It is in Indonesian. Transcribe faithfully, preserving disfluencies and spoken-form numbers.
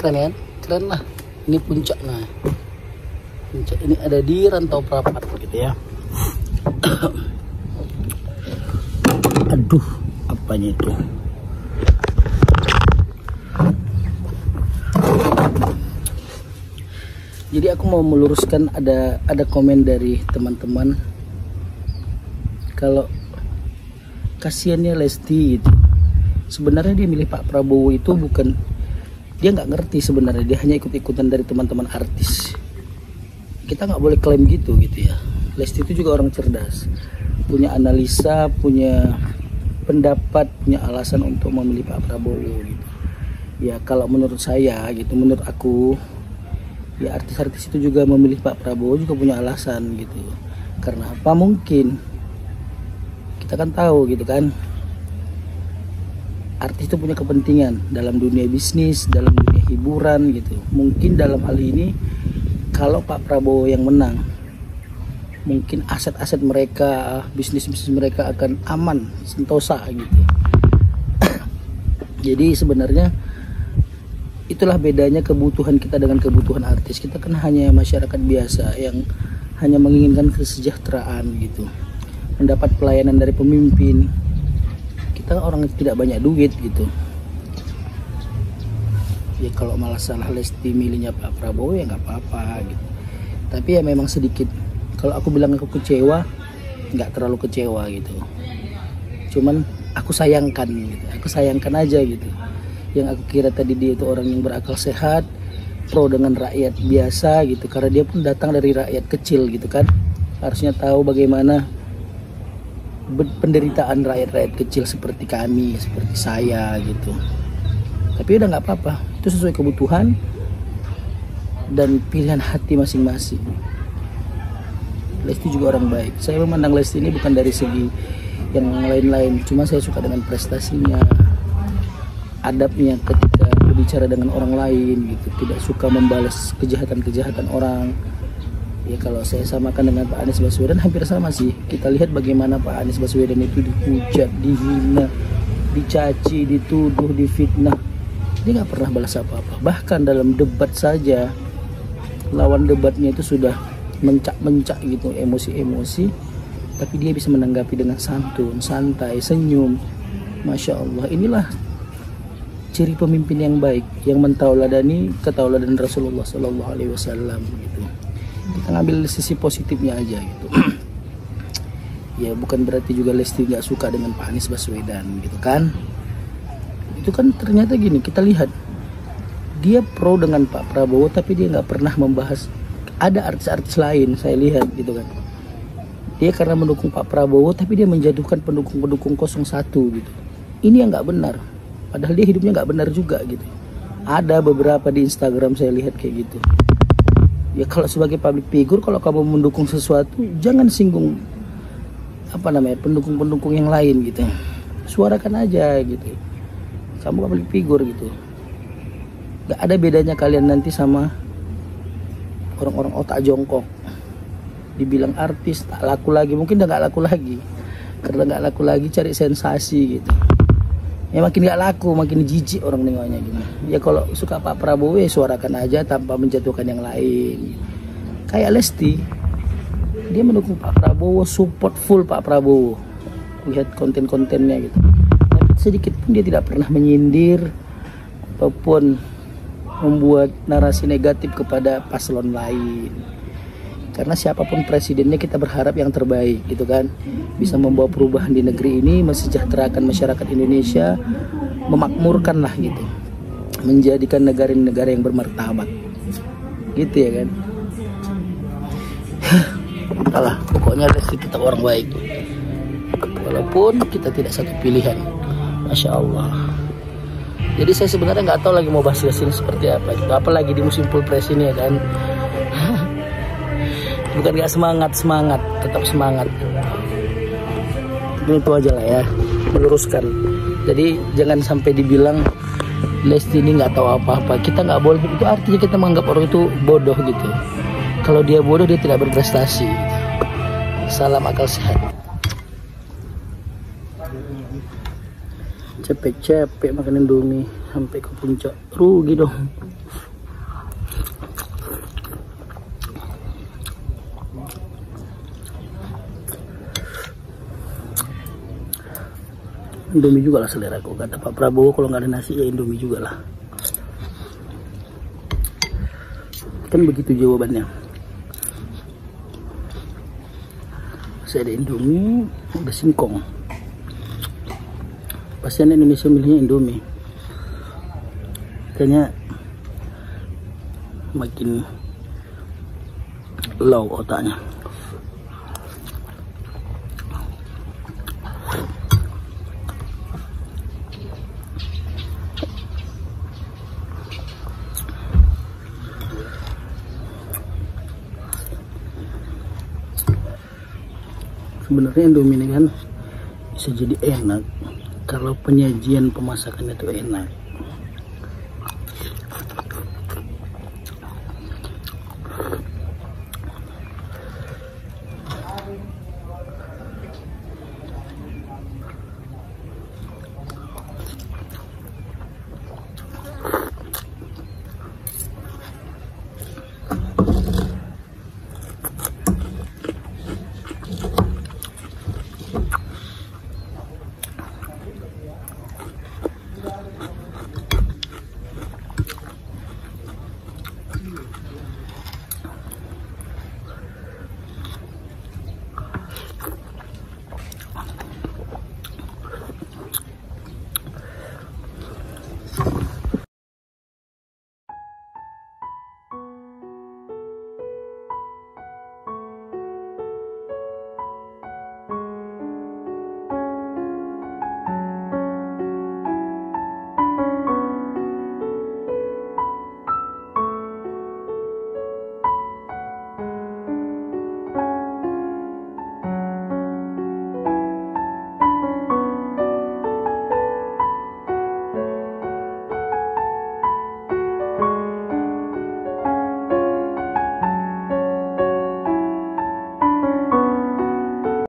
keren kan? Keren lah. Ini puncak, nah puncak ini ada di Rantau Prapat gitu ya. Aduh, apanya itu? Jadi aku mau meluruskan, ada ada komen dari teman-teman kalau kasihannya Lesti gitu. Sebenarnya dia milih Pak Prabowo itu bukan, dia nggak ngerti sebenarnya, dia hanya ikut-ikutan dari teman-teman artis. Kita nggak boleh klaim gitu gitu ya. Lesti itu juga orang cerdas, punya analisa, punya pendapat, punya alasan untuk memilih Pak Prabowo gitu. Ya kalau menurut saya gitu, menurut aku ya artis-artis itu juga memilih Pak Prabowo juga punya alasan gitu. Karena apa? Mungkin kita kan tahu gitu kan, artis itu punya kepentingan dalam dunia bisnis, dalam dunia hiburan gitu. Mungkin dalam hal ini kalau Pak Prabowo yang menang, mungkin aset-aset mereka, bisnis-bisnis mereka akan aman, sentosa gitu. Jadi sebenarnya itulah bedanya kebutuhan kita dengan kebutuhan artis. Kita kan hanya masyarakat biasa yang hanya menginginkan kesejahteraan gitu, mendapat pelayanan dari pemimpin. Kita orang yang tidak banyak duit gitu. Ya kalau malah salah Lesti milihnya Pak Prabowo ya nggak apa-apa gitu. Tapi ya memang sedikit, kalau aku bilang aku kecewa, nggak terlalu kecewa gitu. Cuman aku sayangkan gitu, aku sayangkan aja gitu. Yang aku kira tadi dia itu orang yang berakal sehat, pro dengan rakyat biasa gitu, karena dia pun datang dari rakyat kecil gitu kan, harusnya tahu bagaimana penderitaan rakyat-rakyat kecil seperti kami, seperti saya gitu. Tapi udah nggak apa-apa, itu sesuai kebutuhan dan pilihan hati masing-masing. Lesti juga orang baik, saya memandang Lesti ini bukan dari segi yang lain-lain, cuma saya suka dengan prestasinya, adabnya ketika berbicara dengan orang lain gitu, tidak suka membalas kejahatan-kejahatan orang. Ya kalau saya samakan dengan Pak Anies Baswedan hampir sama sih. Kita lihat bagaimana Pak Anies Baswedan itu dihujat, dihina, dicaci, dituduh, difitnah. Dia nggak pernah balas apa-apa. Bahkan dalam debat saja, lawan debatnya itu sudah mencak-mencak gitu, emosi-emosi, tapi dia bisa menanggapi dengan santun, santai, senyum. Masya Allah, inilah ciri pemimpin yang baik, yang mentauladani ketauladan Rasulullah Shallallahu Alaihi Wasallam gitu. Kita ngambil sisi positifnya aja gitu. Ya bukan berarti juga Lesti nggak suka dengan Pak Anies Baswedan gitu kan. Itu kan ternyata gini, kita lihat dia pro dengan Pak Prabowo, tapi dia nggak pernah membahas ada artis-artis lain. Saya lihat gitu kan, dia karena mendukung Pak Prabowo tapi dia menjatuhkan pendukung-pendukung nol satu gitu. Ini yang nggak benar, padahal dia hidupnya nggak benar juga gitu. Ada beberapa di Instagram saya lihat kayak gitu. Ya kalau sebagai public figure, kalau kamu mendukung sesuatu, jangan singgung apa namanya pendukung-pendukung yang lain gitu. Suarakan aja gitu. Kamu public figure gitu. Gak ada bedanya kalian nanti sama orang-orang otak jongkok. Dibilang artis tak laku lagi, mungkin udah gak laku lagi. Karena gak laku lagi cari sensasi gitu. Ya makin gak laku, makin jijik orang nengoknya gitu. Ya kalau suka Pak Prabowo ya suarakan aja tanpa menjatuhkan yang lain. Kayak Lesti, dia mendukung Pak Prabowo, support full Pak Prabowo. Lihat konten-kontennya gitu. Tapi sedikit pun dia tidak pernah menyindir ataupun membuat narasi negatif kepada paslon lain. Karena siapapun presidennya kita berharap yang terbaik gitu kan, bisa membawa perubahan di negeri ini, mensejahterakan masyarakat Indonesia, memakmurkan lah gitu, menjadikan negara-negara yang bermartabat gitu ya kan. Entahlah, pokoknya Lesti tetap orang baik walaupun kita tidak satu pilihan. Masya Allah. Jadi saya sebenarnya nggak tahu lagi mau bahas ini seperti apa gitu. Apalagi di musim pilpres ini ya kan. Bukan gak semangat, semangat, tetap semangat. Itu aja lah ya, meluruskan. Jadi jangan sampai dibilang Lesti ini nggak tahu apa-apa. Kita nggak boleh, itu artinya kita menganggap orang itu bodoh gitu. Kalau dia bodoh, dia tidak berprestasi. Salam akal sehat. Capek-capek makan Indomie sampai ke puncak, rugi dong. Indomie juga lah selera aku. Kata Pak Prabowo kalau nggak ada nasi ya Indomie juga lah. Kan begitu jawabannya. Masih ada Indomie, ada singkong. Pasti anak Indonesia milihnya Indomie. Kayaknya makin low otaknya. Sebenarnya Indomie ini kan bisa jadi enak kalau penyajian pemasakannya itu enak.